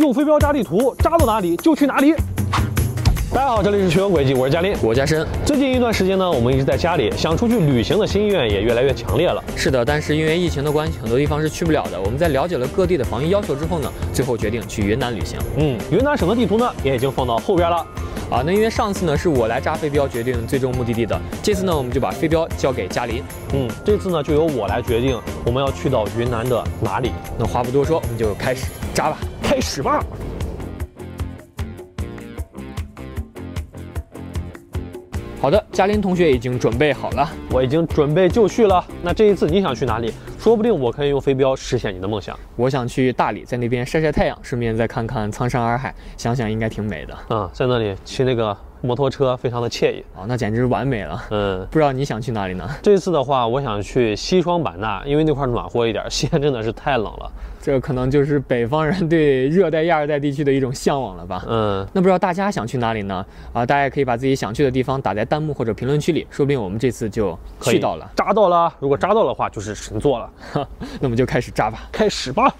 用飞镖扎地图，扎到哪里就去哪里。大家好，这里是学有轨迹，我是嘉林， 我加深。 最近一段时间呢，我们一直在家里，想出去旅行的心意愿也越来越强烈了。 是的，但是因为疫情的关系，很多地方是去不了的。我们在了解了各地的防疫要求之后呢，最后决定去云南旅行。 云南省的地图呢也已经放到后边了。 那因为上次呢是我来扎飞镖决定最终目的地的，这次呢我们就把飞镖交给嘉林。 这次呢就由我来决定我们要去到云南的哪里。 那话不多说，我们就开始扎吧， 开始吧。 好的，嘉林同学已经准备好了， 我已经准备就绪了。那这一次你想去哪里？说不定我可以用飞镖实现你的梦想。 我想去大理，在那边晒晒太阳，顺便再看看苍山洱海，想想应该挺美的。 在那里骑那个摩托车，非常的惬意。 那简直是完美了。不知道你想去哪里呢？ 这次的话，我想去西双版纳，因为那块暖和一点，西安真的是太冷了。 这可能就是北方人对热带亚热带地区的一种向往了吧。那不知道大家想去哪里呢？大家也可以把自己想去的地方打在弹幕或者评论区里，说不定我们这次就去到了， 扎到了。如果扎到的话，就是神作了。 那我们就开始扎吧， 开始吧。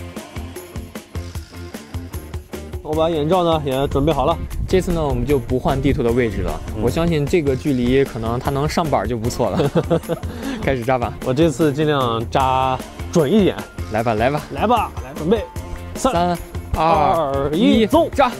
我把眼罩呢也准备好了。 这次呢，我们就不换地图的位置了。我相信这个距离可能它能上板就不错了。开始扎吧。 我这次尽量扎准一点。 来吧，来吧， 来吧，来准备，3、2、1，走， 扎！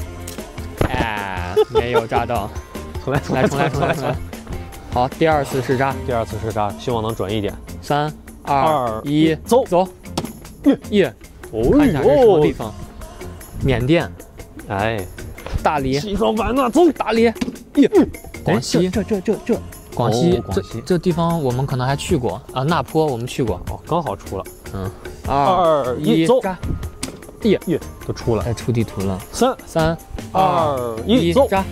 没有扎到， 重来。 好，第二次试扎， 希望能准一点。 3、2、1，走。 看一下这是什么地方？缅甸，大理， 西双版纳，走， 大理，广西，广西，这地方我们可能还去过啊，那坡我们去过， 刚好出了。 2、1，走， 都出了， 出地图了。 3、2、1，走， 扎，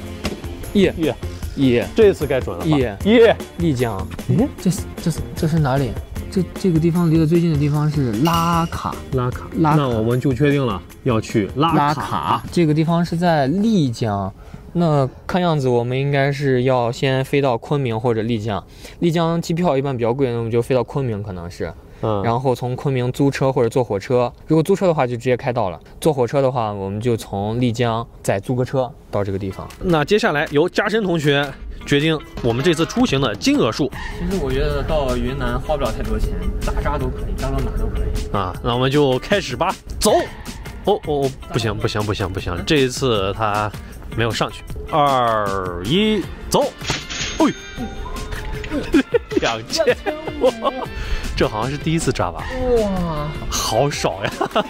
这次该准了吧？ 丽江，这是哪里？这个地方离得最近的地方是拉卡， 那我们就确定了要去拉卡。 这个地方是在丽江，那看样子我们应该是要先飞到昆明或者丽江。丽江机票一般比较贵，那我们就飞到昆明，可能是。然后从昆明租车或者坐火车，如果租车的话就直接开到了，坐火车的话我们就从丽江再租个车到这个地方。 那接下来由嘉深同学决定我们这次出行的金额数。 其实我觉得到云南花不了太多钱，咋扎都可以，扎到哪都可以。 那我们就开始吧，走。不行，这一次他没有上去。2、1，走。2500，这好像是第一次扎吧？ 哇， 好少呀！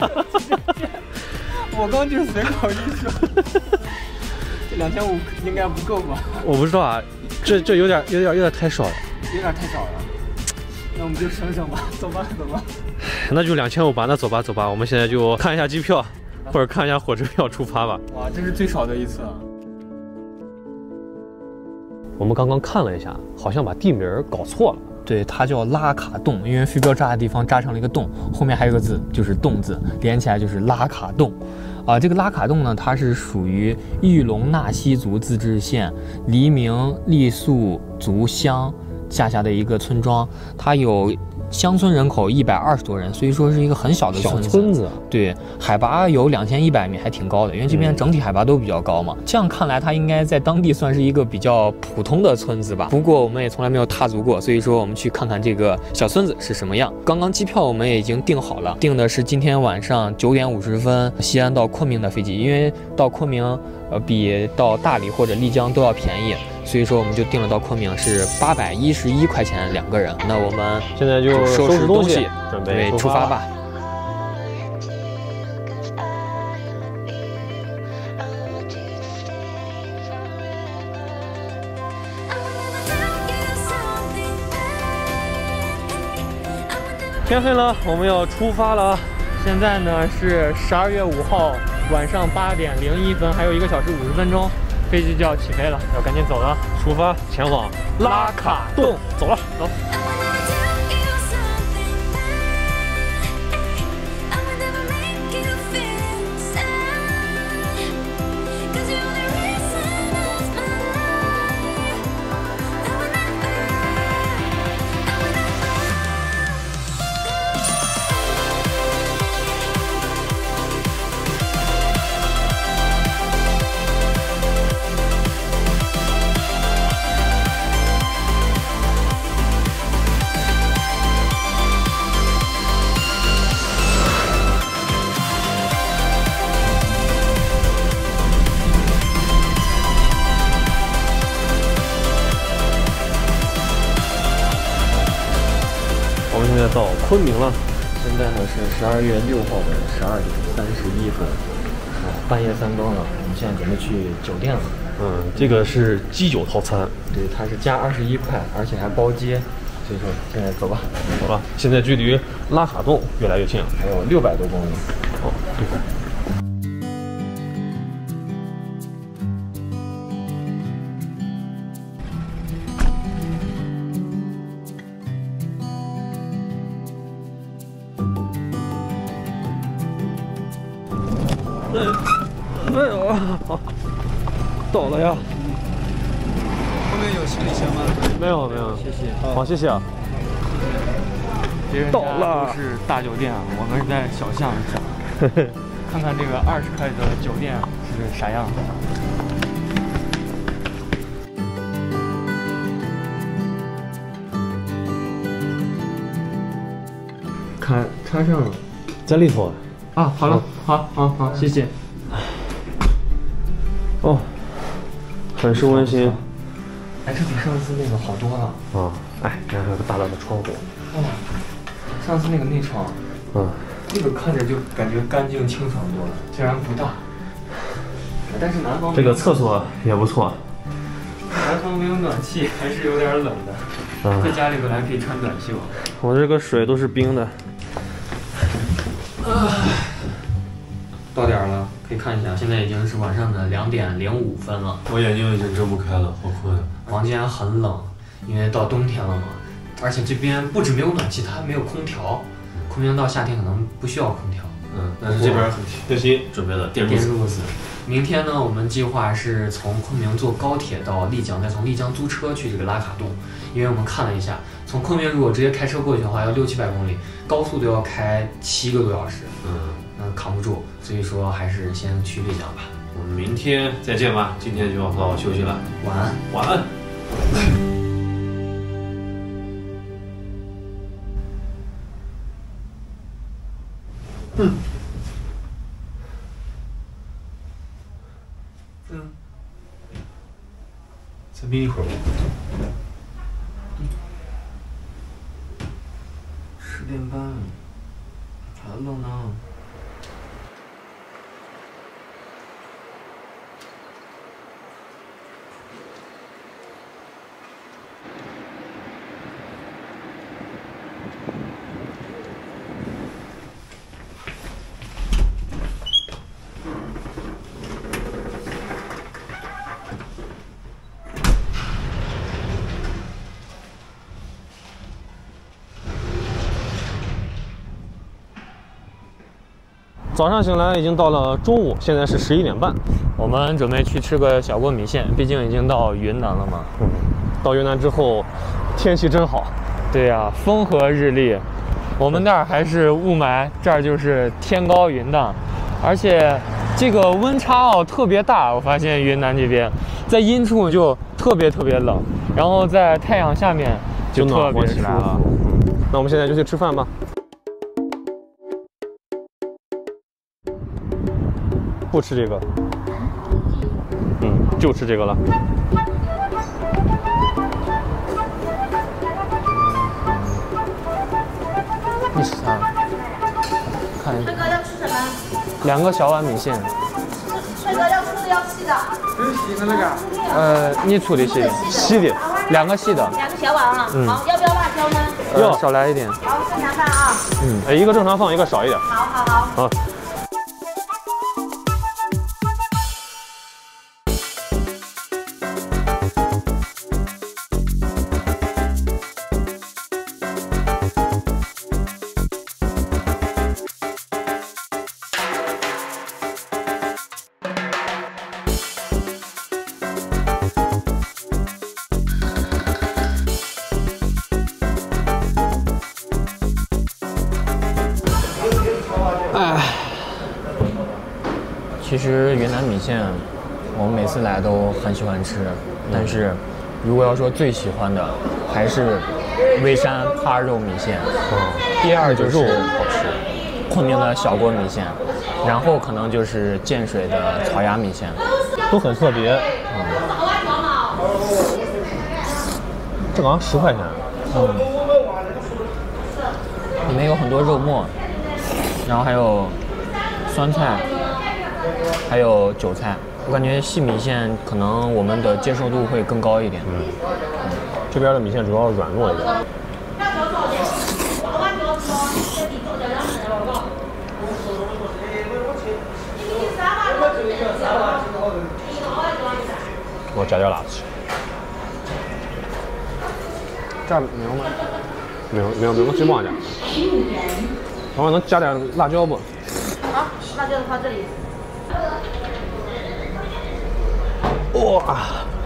我刚就随口一说，这2500应该不够吧？ 我不知道啊，这有点太少了， 有点太少了。那我们就省吧，走吧。 那就2500吧，那走吧，我们现在就看一下机票，或者看一下火车票出发吧。 哇，这是最少的一次。 我们刚刚看了一下，好像把地名搞错了。 对，它叫拉卡洞，因为飞镖扎的地方扎成了一个洞，后面还有个字，就是洞字，连起来就是拉卡洞。这个拉卡洞呢，它是属于玉龙纳西族自治县黎明傈僳族乡下辖的一个村庄，它有乡村人口120多人，所以说是一个很小的村子。对，海拔有2100米，还挺高的，因为这边整体海拔都比较高嘛。这样看来，它应该在当地算是一个比较普通的村子吧。不过我们也从来没有踏足过，所以说我们去看看这个小村子是什么样。刚刚机票我们也已经订好了，订的是今天晚上9点50分西安到昆明的飞机，因为到昆明比到大理或者丽江都要便宜。所以说我们就定了到昆明是811块钱2个人。那我们现在就收拾东西，准备出发吧。天黑了，我们要出发了。 现在呢是12月5号晚上8点01分，还有1个小时50分钟。飞机就要起飞了，要赶紧走了， 出发前往拉卡洞，走了，走。 昆明了。 现在呢是12月6号的12点31分，半夜3更了。我们现在准备去酒店了。 这个是基酒套餐， 对，它是加21块，而且还包街。所以说现在走吧， 走了。现在距离拉卡洞越来越近了， 还有600多公里。 哦，对。哎呦，好，到了呀！ 后面有行李箱吗？ 没有没有， 谢谢。 好，谢谢啊。 别人家都是大酒店，我们是在小巷子上。看看这个20块的酒店是啥样。看插上了， 在里头啊。好了，好，谢谢。 哦，很是温馨。 哎，这比上次那个好多了。 啊，哎，你看还有个大大的窗户。 哦，上次那个内窗，这个看着就感觉干净清爽多了，虽然不大，但是南方这个厕所也不错。 南方没有暖气，还是有点冷的。在家里本来可以穿短袖。 我这个水都是冰的。 到点了，可以看一下，现在已经是晚上的2点05分了。 我眼睛已经睁不开了，好困啊！ 房间很冷，因为到冬天了嘛，而且这边不止没有暖气，它还没有空调。昆明到夏天可能不需要空调。 但是这边很贴心，准备了电褥子。 明天呢，我们计划是从昆明坐高铁到丽江，再从丽江租车去这个拉卡洞。因为我们看了一下，从昆明如果直接开车过去的话，要600-700公里，高速都要开7个多小时。扛不住，所以说还是先去丽江吧。 我们明天再见吧，今天就要好好休息了。 晚安， 晚安。再眯一会儿吧。 10点半，还冷呢。 早上醒来已经到了中午，现在是11点半。 我们准备去吃个小锅米线，毕竟已经到云南了嘛。 到云南之后，天气真好。 对呀，风和日丽。我们那儿还是雾霾，这儿就是天高云淡，而且这个温差特别大。我发现云南这边，在阴处就特别冷，然后在太阳下面就特别起来了。那我们现在就去吃饭吧。不吃这个，就吃这个了。 你吃啥？看一下。 帅哥要吃什么 2个小碗米线。 帅哥要粗的要细的？ 细的那个。 你粗的细的？ 细的。 2个细的。 2个小碗啊。好，要不要辣椒呢？ 要，少来一点。 好，正常饭啊。 一个正常放，一个少一点。 好。 好。 其实云南米线，我们每次来都很喜欢吃，但是如果要说最喜欢的，还是微山趴肉米线。第二就是昆明的小锅米线，然后可能就是建水的草芽米线， 都很特别。这好像10块钱。 里面有很多肉末，然后还有酸菜，还有韭菜。我感觉细米线可能我们的接受度会更高一点。 这边的米线主要软糯一点。我加点辣子。这儿没有吗？没有，我直接往下加。老板能加点辣椒不？ 好，辣椒放这里。 哇！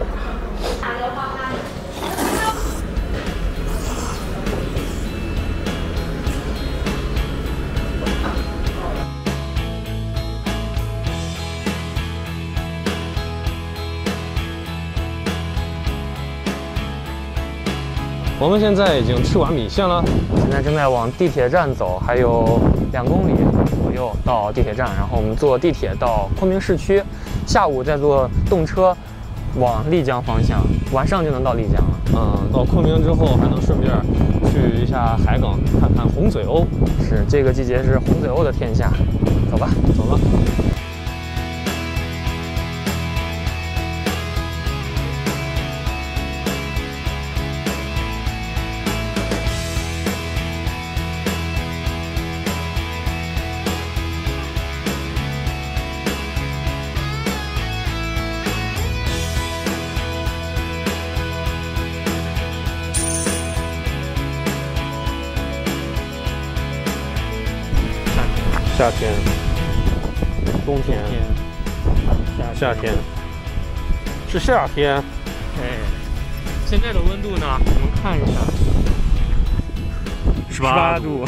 我们现在已经吃完米线了， 现在正在往地铁站走，还有2公里左右到地铁站，然后我们坐地铁到昆明市区，下午再坐动车往丽江方向，晚上就能到丽江了。 到昆明之后还能顺便去一下海港，看看红嘴鸥。 是，这个季节是红嘴鸥的天下。走吧， 走了。夏天、冬天、夏天，是夏天。 哎，现在的温度呢？我们看一下，18度。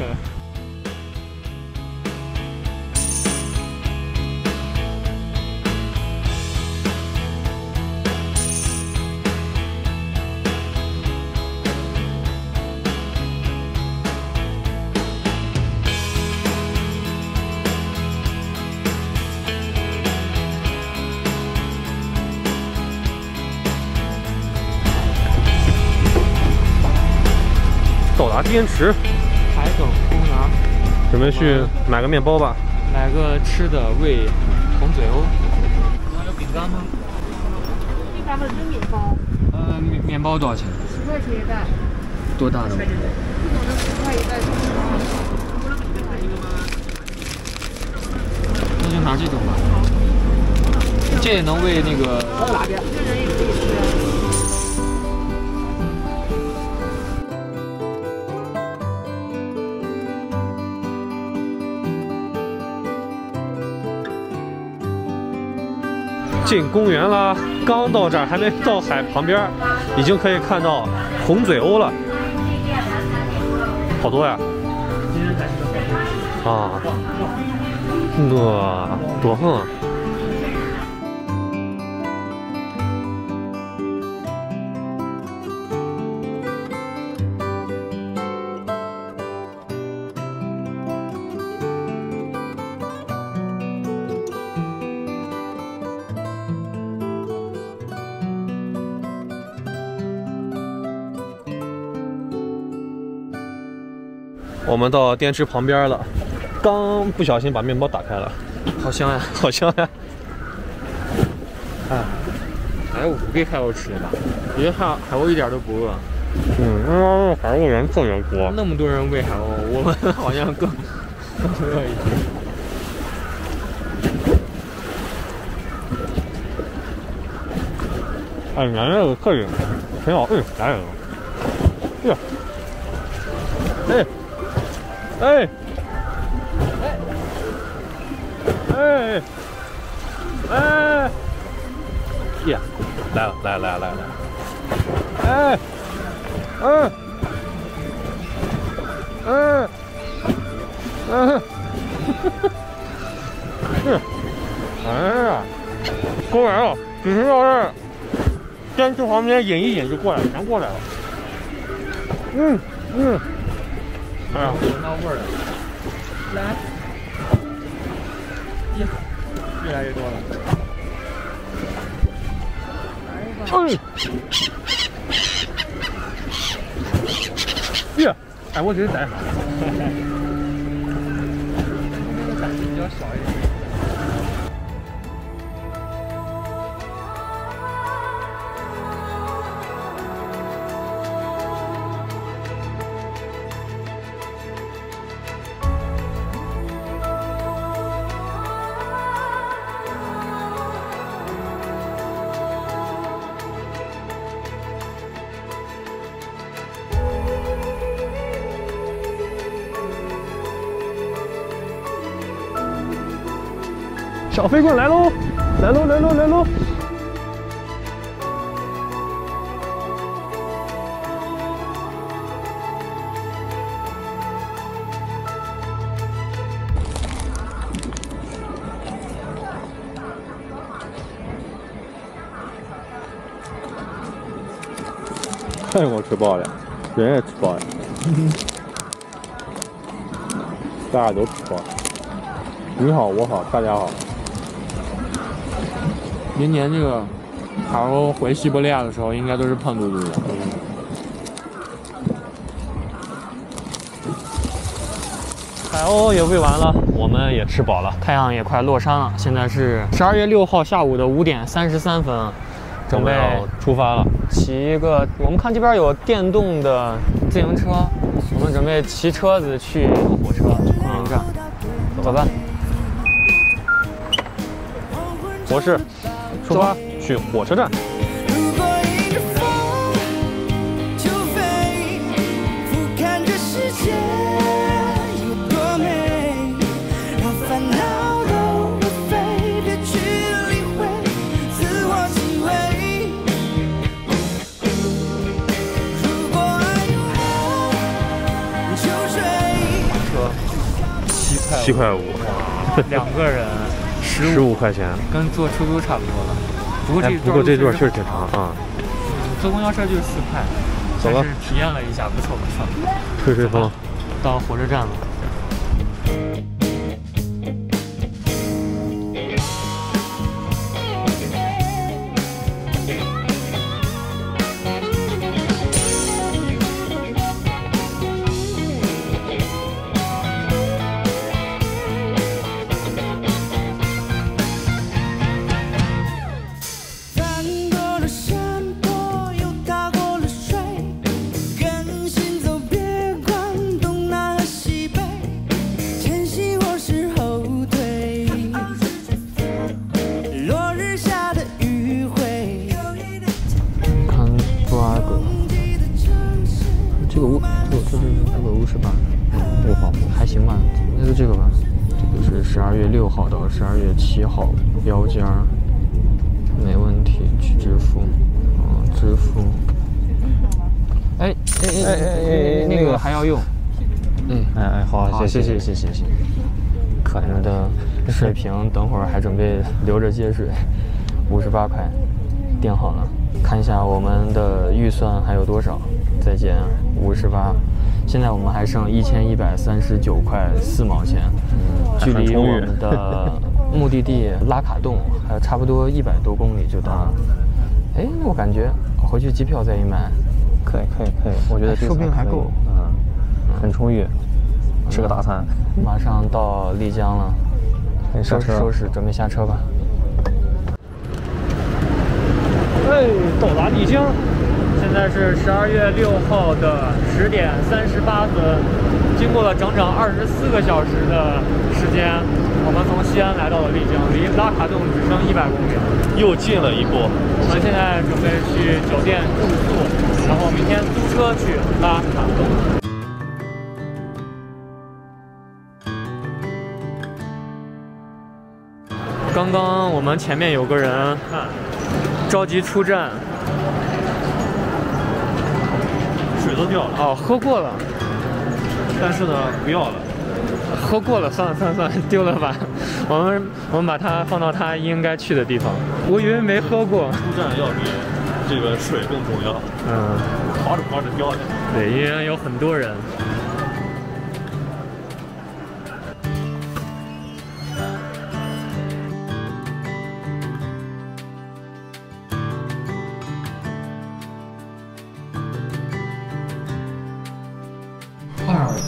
到达滇池， 海埂公园， 准备去买个面包吧。 买个吃的喂红嘴鸥。有饼干吗？ 这咱们是面包。 面包多少钱 10块钱一袋。 多大的？ 这种的10块一袋。 那就拿这种吧。这也能喂那个。 这人也可以吃。 进公园啦！刚到这儿，还没到海旁边，已经可以看到红嘴鸥了，好多呀！啊，多横！我们到滇池旁边了，刚不小心把面包打开了， 好香呀， 好香呀！ 哎，还有5个海鸥吃的吧？我觉得海鸥一点都不饿。 海鸥人特别多， 那么多人喂海鸥，我们好像更饿一点。 哎，你看这个客人挺好，来了，呀，呀，来了，公园了，只是要是滇池旁边引一引就过来，全过来了。哎呀， 闻到味儿了，来，越来越多了。 哎，我这是带上。 这个胆子比较小一点。 小飞棍来喽！来喽！来喽！来喽！太给我吃饱了，人也吃饱了，大家都吃饱了。你好，我好，大家好。 明年这个海鸥回西伯利亚的时候，应该都是胖嘟嘟的。 海鸥也喂完了，我们也吃饱了。 太阳也快落山了，现在是12月6号下午的5点33分，准备要出发了。 骑一个，我们看这边有电动的自行车，我们准备骑车子去火车空营站，走吧。 博士，出发去火车站。 如果迎着风就飞，俯瞰这世界有多美，让烦恼都不飞，别去理会，自我体会。如果爱有爱就追。 7块5， 两个人 15块钱， 跟坐出租差不多了。不过这段确实挺长啊。 坐公交车就是4块， 走吧但是体验了一下，不错不错。 吹吹风， 到火车站了。 翻过了山坡，又踏过了水，跟行走别管东南和西北，前行或是后退。落日下的余晖， 看布拉格，这个屋，这个屋是吧？这个房子还行吧，那就这个吧。这个是12月6号到12月7号，标间儿没问题，去支付，支付。哎，那个还要用。好，谢谢。可怜的水瓶，等会儿还准备留着接水，58块，垫好了。看一下我们的预算还有多少，再减58。现在我们还剩1139块4毛钱，距离我们的目的地拉卡洞还有差不多100多公里就到了。哎，那我感觉回去机票再一买， 可以，我觉得说不定还够。 很充裕，吃个大餐。 马上到丽江了，收拾收拾，准备下车吧。哎，到达丽江，现在是12月6号的10点38分，经过了整整24个小时的时间，我们从西安来到了丽江，离拉卡洞只剩100公里了， 又近了一步。 我们现在准备去酒店住宿，然后明天租车去拉卡洞。刚刚我们前面有个人着急出站， 水都掉了。 哦，喝过了， 但是呢，不要了。 喝过了，算了，丢了吧。我们把它放到它应该去的地方。我以为没喝过。 出站要比这个水更重要。跑着掉的。 对，因为有很多人。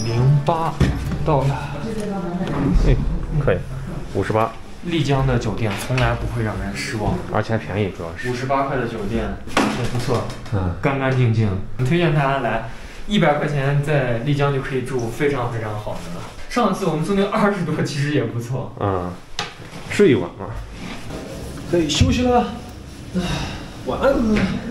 58到了。 哎，可以，58。 丽江的酒店从来不会让人失望， 而且还便宜，主要是 58块的酒店也不错， 嗯， 干干净净。很推荐大家来，100块钱在丽江就可以住非常非常好的了。上次我们住那20多，其实也不错。 嗯，睡一晚嘛，可以休息了。晚安。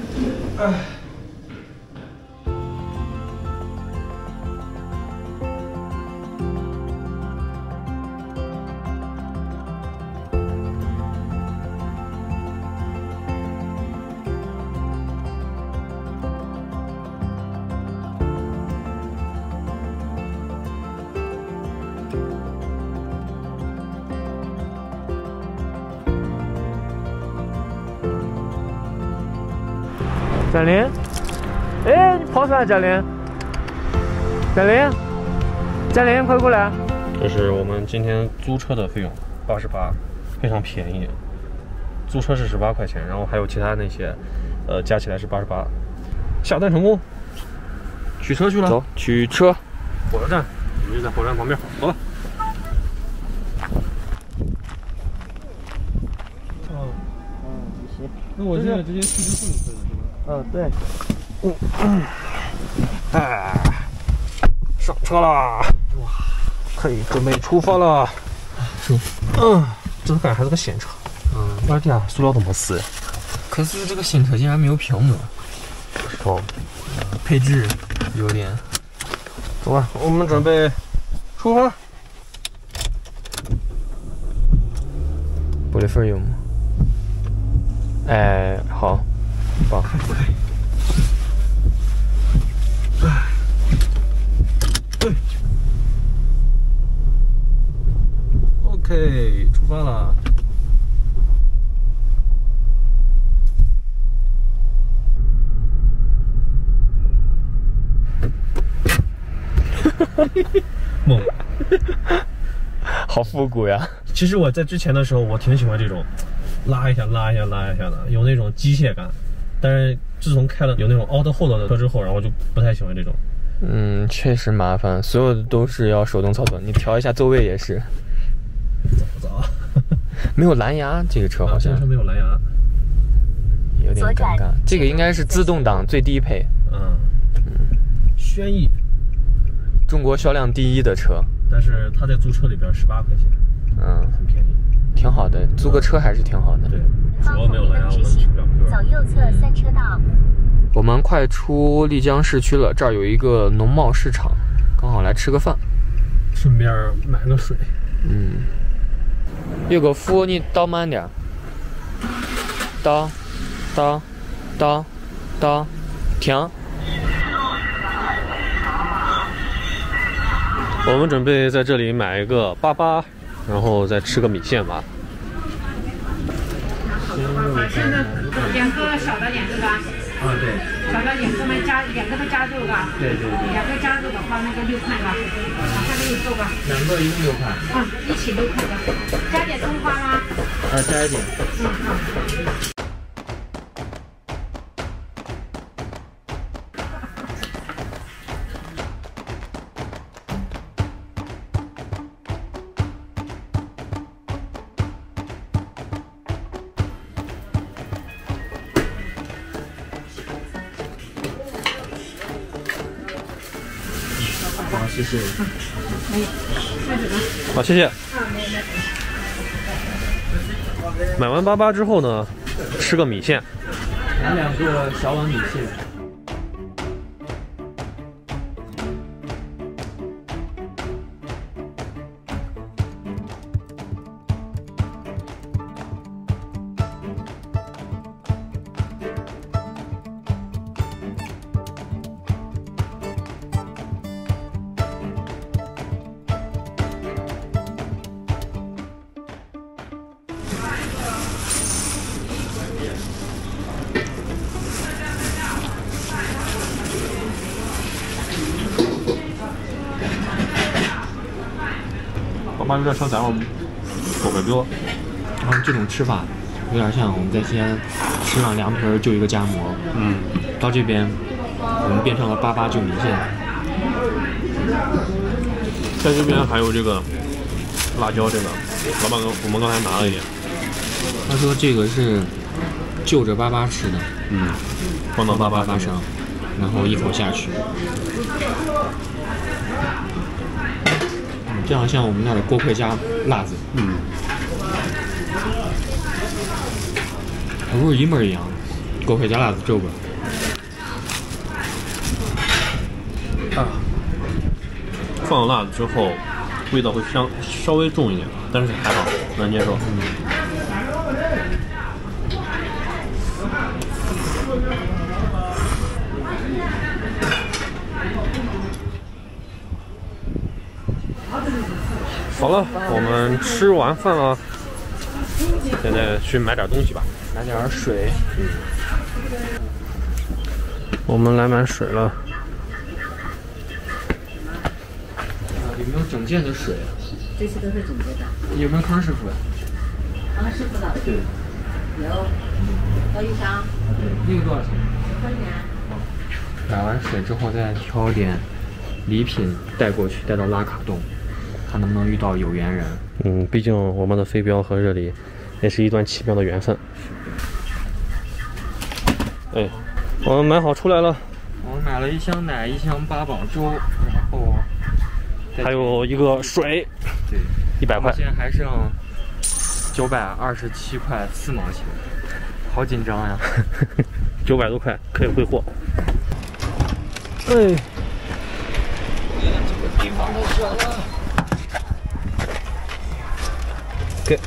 贾玲，哎，你跑啥？贾玲，贾玲，贾玲，快过来！ 这是我们今天租车的费用，88，非常便宜。租车是18块钱，然后还有其他那些，加起来是88。下单成功，取车去了。 走，取车。 火车站，我们就在火车站旁边，走吧。那我现在直接去支付就可以了，是吧？ 对。 哎，上车啦！哇，可以准备出发了。这感觉还是个新车。我天啊，塑料都没撕。 可是这个新车竟然没有屏幕。 哦， 配置有点。 走吧，我们准备出发。 玻璃缝有吗？哎，好，棒。 OK， 出发了。猛， 好复古呀！ 其实我在之前的时候，我挺喜欢这种拉一下的，有那种机械感。但是自从开了有那种凹的厚的车之后，然后就不太喜欢这种。 确实麻烦，所有的都是要手动操作。你调一下座位也是。 走， 没有蓝牙，这个车好像。 这个车没有蓝牙， 有点尴尬。这个应该是自动挡最低配。 轩逸， 中国销量第1的车。 但是它在租车里边18块钱，很便宜， 挺好的。租个车还是挺好的。 对，主要没有蓝牙，我们听不了歌。 走右侧3车道。 我们快出丽江市区了，这儿有一个农贸市场，刚好来吃个饭， 顺便买个水。 岳哥夫，你倒慢点。倒，停。 我们准备在这里买一个粑，然后再吃个米线吧。 现在2个小的2个吧。 对。 小的2个嘛2个都加肉吧。 对。2 个加肉的话，那个6块吧。下面有肉吧。 2个一共6块。 一起6块的。加点葱花吗？ 加一点。 好。 好，谢谢。 好，谢谢。买完粑之后呢，吃个米线。 来2个小碗米线。 粑有点像咱们火锅哥。 这种吃法有点像我们在西安吃上凉皮儿就一个夹馍。到这边我们变成了粑就米线。 在这边还有这个辣椒，这个老板我们刚才拿了一点。 他说这个是就着粑粑吃的， 放到粑粑上，然后一口下去。这样像我们那儿的锅盔加辣子，它不是一模一样，锅盔加辣子这个。 放了辣子之后，味道会稍微重一点，但是还好能接受。好了，我们吃完饭了，现在去买点东西吧， 买点水。 我们来买水了。 有没有整件的水？ 这些都是整洁的。 有没有康师傅？ 康师傅的。 对。 有。多一箱。 那个多少钱 ？10块钱。 买完水之后再挑点礼品带过去，带到拉卡洞，看能不能遇到有缘人。 毕竟我们的飞镖和这里也是一段奇妙的缘分。哎，我们买好出来了。 我们买了1箱奶，1箱八宝粥，然后还有一个水， 对 ，100块。 现在还剩927块4毛钱，好紧张呀 ！900多块可以挥霍。哎， 这个地方太小了。 给，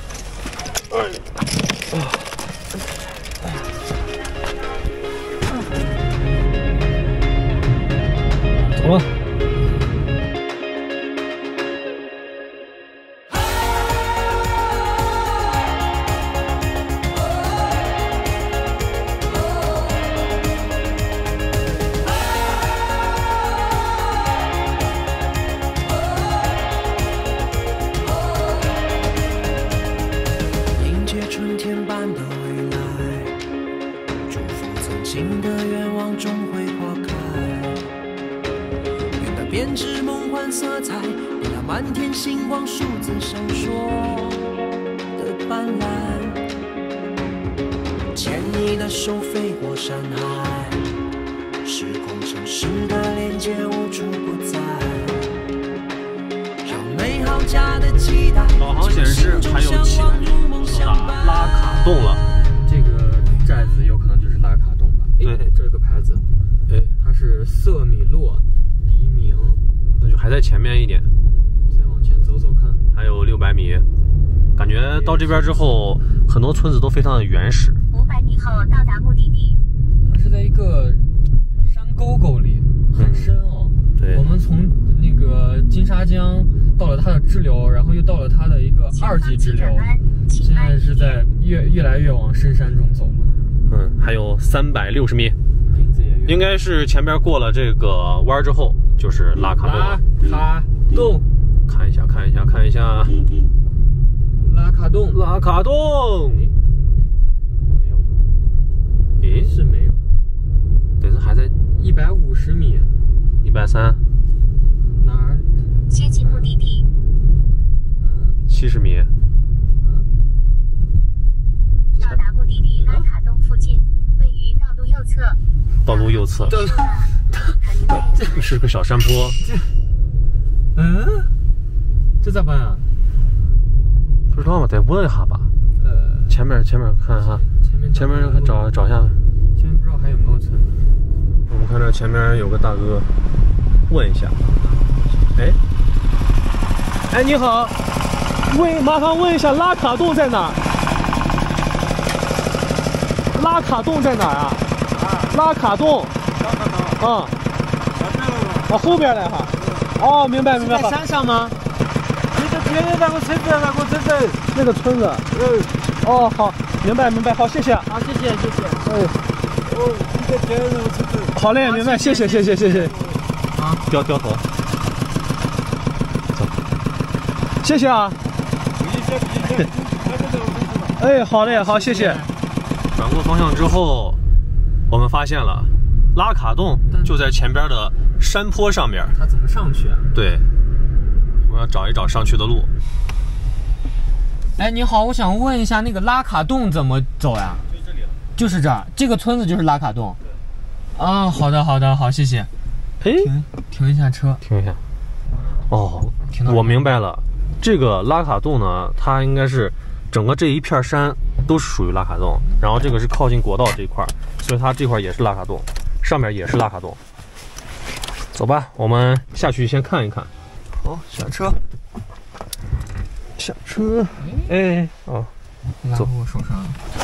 走吧。 编织梦幻色彩，你那满天星光，数字闪烁的斑斓。牵你的手飞过山海，时空城市的连接无处不在，让美好家的期待。 导航显示还有7公里到达拉卡洞了。 这个寨子有可能就是拉卡洞吧？ 对， 这个牌子，它是瑟米洛。 那就还在前面一点， 再往前走走看， 还有600米。感觉到这边之后，很多村子都非常的原始。 500米后到达目的地。 它是在一个山沟沟里，很深哦。 对， 我们从那个金沙江到了它的支流，然后又到了它的一个2级支流，现在是在越来越往深山中走了。 还有360米，应该是前边过了这个弯之后。就是拉卡洞。 拉卡洞， 看一下， 拉卡洞， 拉卡洞。 没有，是没有。 对，这还在 150米 ，130。 哪儿？ 接近目的地。 70米。 到达目的地拉卡洞附近，位于道路右侧。 道路右侧。这是个小山坡。 这咋办啊？ 不知道嘛，得问一下吧。前面看哈，前面找一下。 前面不知道还有没有村。 我们看这前面有个大哥，问一下。哎，你好，麻烦问一下拉卡洞在哪儿？拉卡洞在哪儿啊？拉卡洞。往后边来哈。哦，明白。 在山上吗？ 那个村子。哦，好，明白，好，谢谢。 好，谢谢。 好嘞，明白，谢谢。啊，掉头。走，谢谢啊。哎，好嘞，好，谢谢。转过方向之后，我们发现了拉卡洞就在前边的山坡上面。 它怎么上去啊？ 对，我们要找一找上去的路。 哎，你好，我想问一下，那个拉卡洞怎么走呀？ 就这里了。 就是这儿，这个村子就是拉卡洞。对。啊，好的，好，谢谢。 哎， 停一下车。 停一下。哦， 停到。 我明白了，这个拉卡洞呢，它应该是整个这一片山都是属于拉卡洞，然后这个是靠近国道这一块，所以它这块也是拉卡洞，上面也是拉卡洞。走吧，我们下去先看一看。好，下车。下车。哎，哦， 走，我手上。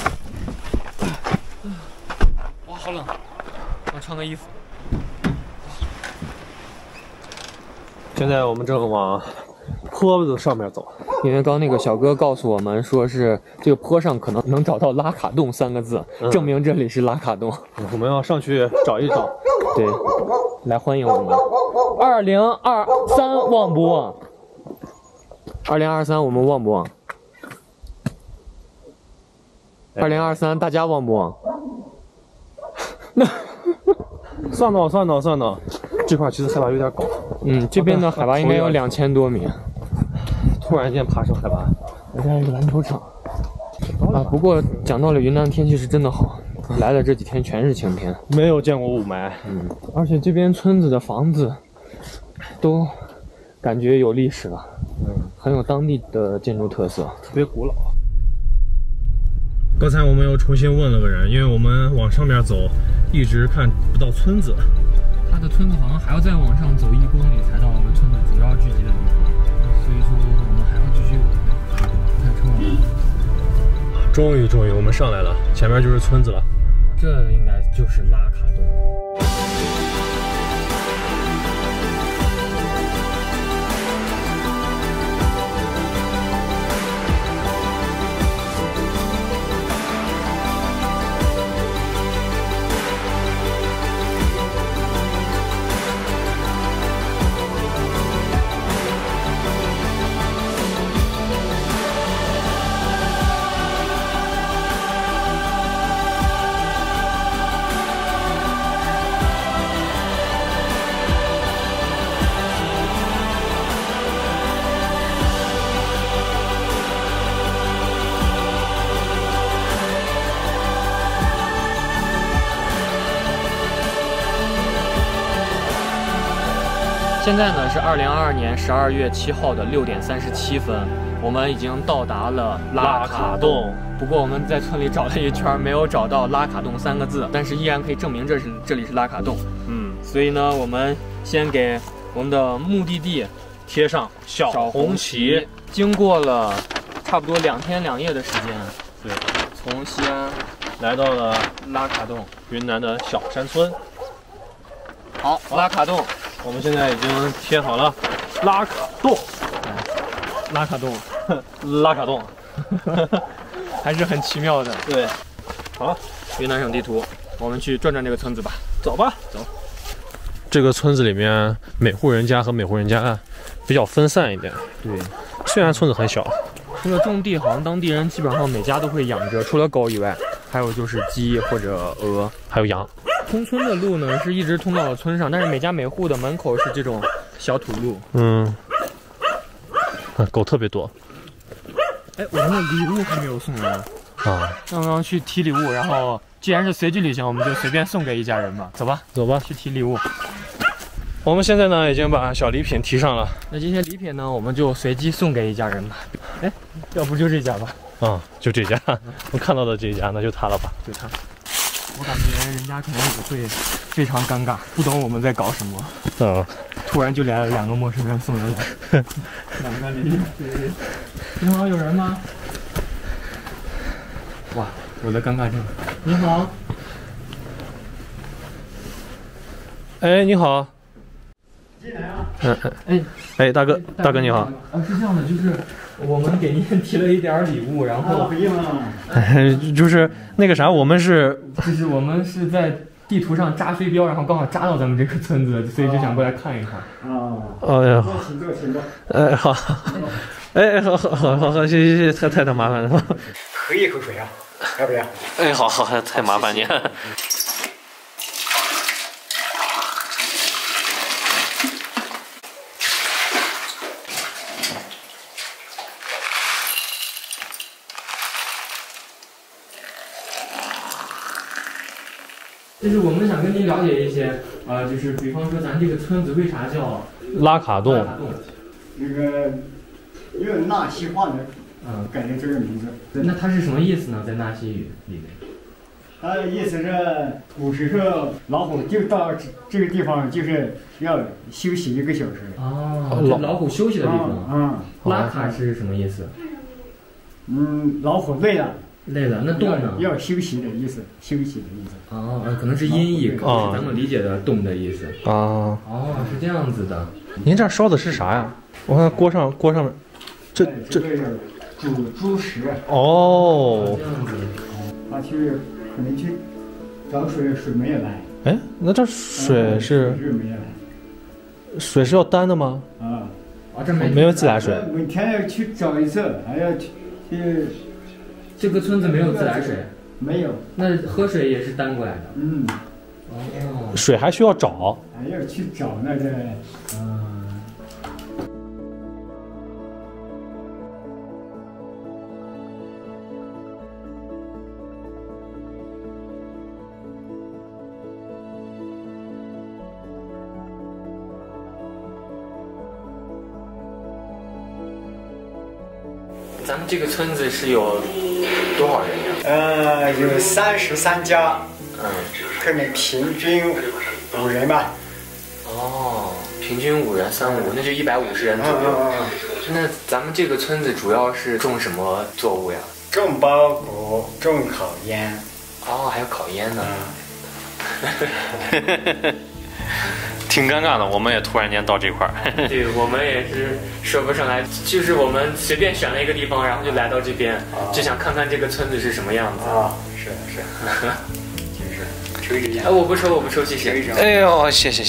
哇，好冷，我穿个衣服。 现在我们正往坡子上面走， 因为刚那个小哥告诉我们说是这个坡上可能能找到拉卡洞3个字，证明这里是拉卡洞。 我们要上去找一找。 对，来欢迎我们。2023旺不旺？2023我们旺不旺？2023大家旺不旺？ 算到，这块其实海拔有点高。 这边的海拔应该有2000多米。 突然间爬升海拔。 我这儿有个篮球场。啊，不过讲到了云南天气是真的好，来的这几天全是晴天， 没有见过雾霾。 而且这边村子的房子都感觉有历史了，很有当地的建筑特色， 特别古老。刚才我们又重新问了个人，因为我们往上面走，一直看不到村子。 它的村子好像还要再往上走1公里才到村子主要聚集的地方，所以说我们还要继续开车。 终于，我们上来了，前面就是村子了。 这应该就是拉卡洞。现在呢是2022年12月7号的6点37分，我们已经到达了拉卡洞。不过我们在村里找了一圈，没有找到拉卡洞3个字，但是依然可以证明这里是拉卡洞。所以呢，我们先给我们的目的地贴上小红旗。 经过了差不多2天2夜的时间， 对， 从西安来到了拉卡洞， 云南的小山村。 好，拉卡洞。 我们现在已经贴好了拉卡洞， 拉卡洞， 拉卡洞， 还是很奇妙的。 对，好， 云南省地图，我们去转转这个村子吧。 走吧，走。这个村子里面每户人家和每户人家比较分散一点。 对， 虽然村子很小， 除了种地，好像当地人基本上每家都会养着，除了狗以外，还有就是鸡或者鹅， 还有羊。 通村的路呢是一直通到了村上，但是每家每户的门口是这种小土路。 狗特别多。 哎，我们的礼物还没有送来啊！刚刚去提礼物，然后既然是随机旅行，我们就随便送给一家人吧。走吧，去提礼物。 我们现在呢已经把小礼品提上了。 那这些礼品呢，我们就随机送给一家人吧。哎，要不就这家吧？ 就这家，我看到的这家，那就他了吧？ 就他。我感觉人家可能也会非常尴尬，不懂我们在搞什么。突然就来了2个陌生人送人来，2个礼品。你好，有人吗？哇，我的尴尬症。你好。 哎，你好。 进来啊。 哎，大哥你好。 是这样的，就是我们给您提了一点礼物，然后就是那个啥，我们是在地图上扎飞标，然后刚好扎到咱们这个村子，所以就想过来看一看。 哎呀， 请坐。 哎，好。哎，好，谢，太麻烦了。 喝一口水啊，要不要？ 哎，好，太麻烦你。 就是我们想跟您了解一些，就是比方说咱这个村子为啥叫拉卡洞？ 那个用纳西话的改的这个名字。 那它是什么意思呢？在纳西语里面， 它的意思是古时候老虎就到这个地方就是要休息1个小时。 哦，就老虎休息的地方。拉卡是什么意思？ 老虎累了。 累了，那洞呢？ 要休息的意思，休息的意思。 哦，可能是音译，可能是咱们理解的洞的意思。 啊。 哦，是这样子的。 您这烧的是啥呀？我看锅上面，这个煮猪食。 哦。 这样子。 他可能去找水，水没有来。 哎，那这水是没有来。 水是要担的吗？ 这没有自来水。 每天要去找一次，还要去。 这个村子没有自来水。 没有。 那喝水也是担过来的。 水还需要找。 还要去找那个咱们这个村子是有多少人呀？ 有33家，可能平均5人吧。 哦，平均5人3、5，那就150人左右。那咱们这个村子主要是种什么作物呀？ 种包谷，种烤烟。 哦，还有烤烟呢。 挺尴尬的，我们也突然间到这块儿。 对，我们也是说不上来，就是我们随便选了一个地方，然后就来到这边，就想看看这个村子是什么样子。 是，就是抽一支烟。 我不抽，谢谢。 哎呦，谢谢。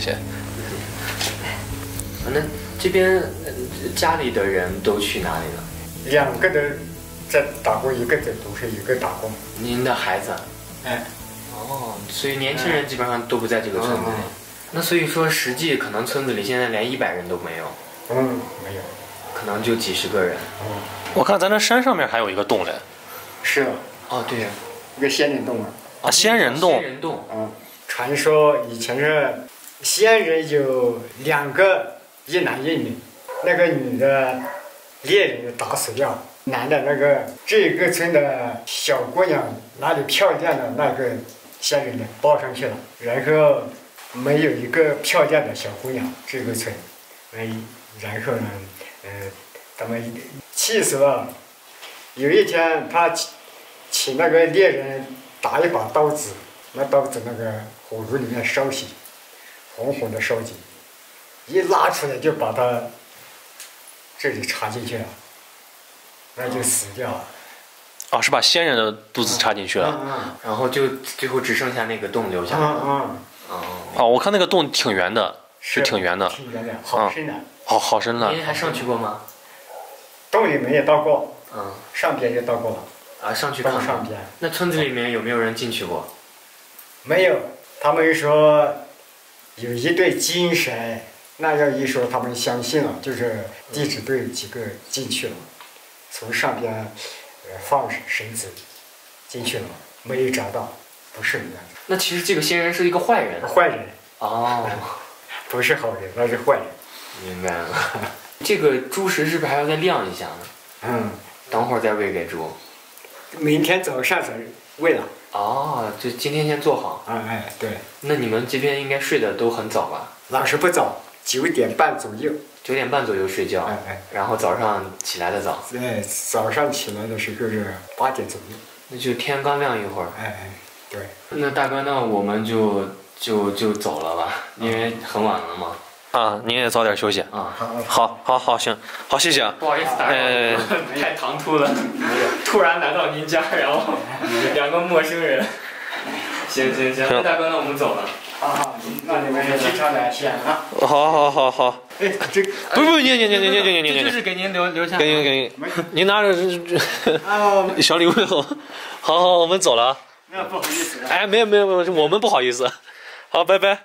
那这边家里的人都去哪里了 ？2个都在打工，1个在读书，1个打工。 您的孩子？所以年轻人基本上都不在这个村子里。那所以说，实际可能村子里现在连100人都没有。 没有， 可能就几十个人。 我看咱这山上面还有一个洞嘞。 是。 对呀， 一个仙人洞仙人洞。 传说以前是仙人有2个，一男一女，那个女的猎人打死掉，男的那个这个村的小姑娘哪里漂亮的那个仙人呢抱上去了，然后没有一个漂亮的小姑娘，这个村，然后呢，他们气死了。有一天，他请那个猎人打一把刀子，那刀子那个火炉里面烧起，红红的烧起，一拉出来就把他这里插进去了，那就死掉了。 是把仙人的肚子插进去了， 然后就最后只剩下那个洞留下了。 我看那个洞挺圆的，是挺圆的， 好深的。 好深的。 您还上去过吗？ 洞里面也到过，上边也到过了。 上去看看。 上边。 那村子里面有没有人进去过？ 没有，他们说有一对金神，那要一说他们相信了，就是弟子队几个进去了，从上边放绳子进去了，没有找到，不是那样。 那其实这个仙人是一个坏人。 坏人。不是好人，那是坏人。 明白了。这个猪食是不是还要再晾一下呢？等会儿再喂给猪。 明天早上才喂了。 就今天先做好。 对。 那你们这边应该睡得都很早吧？ 老是不早，9点半左右。 9点半左右睡觉。然后早上起来的早。 早上起来的时候是8点左右。 那就天刚亮一会儿。 对。 那大哥，那我们就走了吧，因为很晚了嘛。 您也早点休息。好，行，好，谢谢。 不好意思打扰，太唐突了，突然来到您家，然后2个陌生人。行，那大哥，那我们走了。 那你们去上来先啊。 好。 这不，您， 就是给您留下。 给您拿着小礼物。好，我们走了。 那不好意思。 没有，我们不好意思。好，拜拜。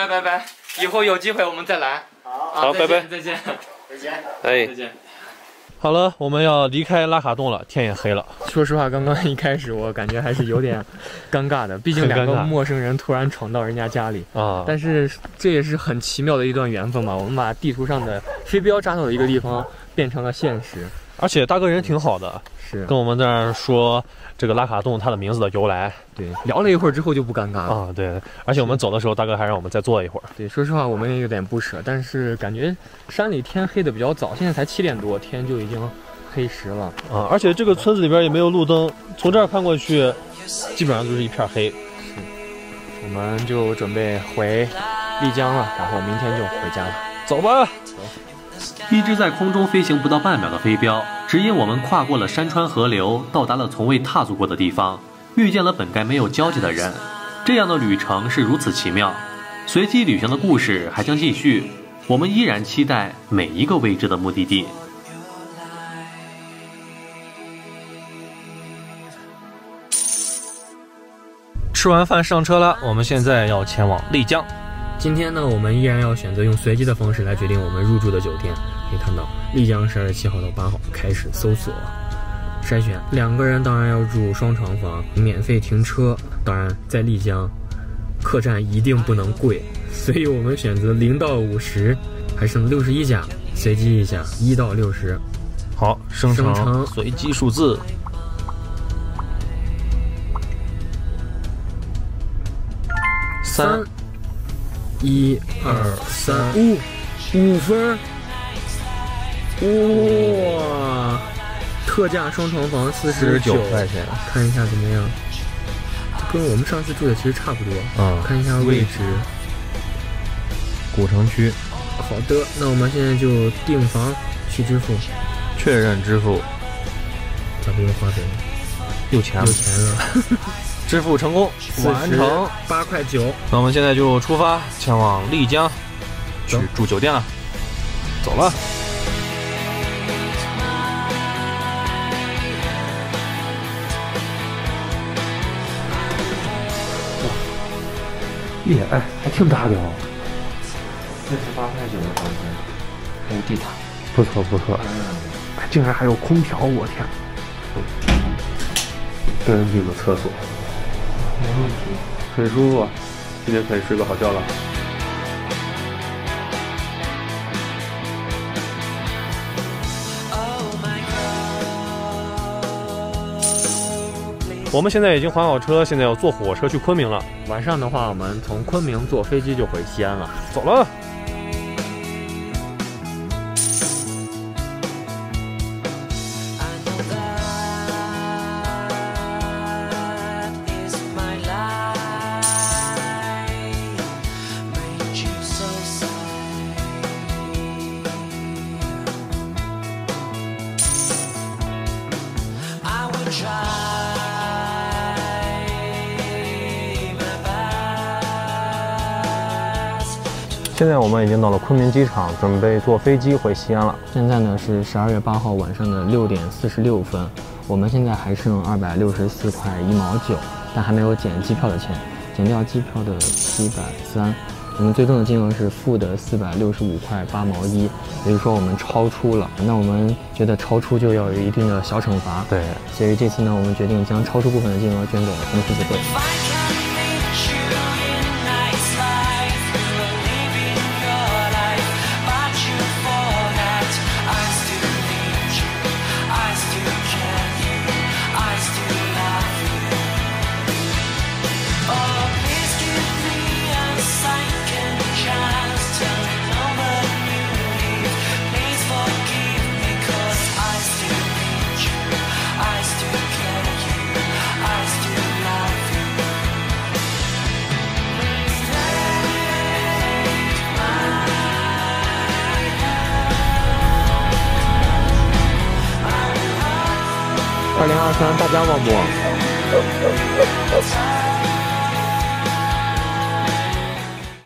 以后有机会我们再来。 好，拜拜。 再见。 再见。 再见。 好了，我们要离开拉卡洞了，天也黑了。 说实话，刚刚一开始我感觉还是有点尴尬的，毕竟两个陌生人突然闯到人家家里啊。 但是这也是很奇妙的一段缘分嘛，我们把地图上的飞镖扎到的一个地方变成了现实。 而且大哥人挺好的， 是跟我们在那儿说这个拉卡洞它的名字的由来。 对，聊了一会儿之后就不尴尬了啊。对，而且我们走的时候，大哥还让我们再坐一会儿。 对，说实话我们也有点不舍，但是感觉山里天黑的比较早，现在才7点多，天就已经黑时了啊。而且这个村子里边也没有路灯，从这儿看过去，基本上都是一片黑。 是，我们就准备回丽江了，然后明天就回家了。 走吧。 一只在空中飞行不到半秒的飞镖，指引我们跨过了山川河流，到达了从未踏足过的地方，遇见了本该没有交集的人。这样的旅程是如此奇妙。随机旅行的故事还将继续，我们依然期待每一个未知的目的地。 吃完饭上车了，我们现在要前往丽江。 今天呢，我们依然要选择用随机的方式来决定我们入住的酒店。可以看到，丽江12月7号到8号开始搜索筛选，2个人当然要住双床房，免费停车。当然，在丽江，客栈一定不能贵，所以我们选择0到50，还剩61家，随机一下1到60。 好，生成随机数字。3、 1、2、3、5分。哇！特价双床房49 块钱， 看一下怎么样？跟我们上次住的其实差不多。看一下位置， 古城区。 好的，那我们现在就订房去支付， 确认支付。 咋不用花呗？ 有钱了， 支付成功，完成 8.9块。 那我们现在就出发前往丽江，去住酒店了。走了。耶，哎，还挺大的哦。 48.9的房间，还有地毯， 不错不错。哎，竟然还有空调，我天！干净的厕所， 没问题， 很舒服，今天可以睡个好觉了。我们现在已经还好车，现在要坐火车去昆明了。 晚上的话，我们从昆明坐飞机就回西安了。 走了。现在我们已经到了昆明机场，准备坐飞机回西安了。 现在呢是12月8号晚上的6点46分，我们现在还剩264块1毛9，但还没有减机票的钱，减掉机票的730，我们最终的金额是负的465块8毛1，也就是说我们超出了。那我们觉得超出就要有一定的小惩罚， 对， 所以这次呢，我们决定将超出部分的金额捐给红十字会。2023大家旺不旺？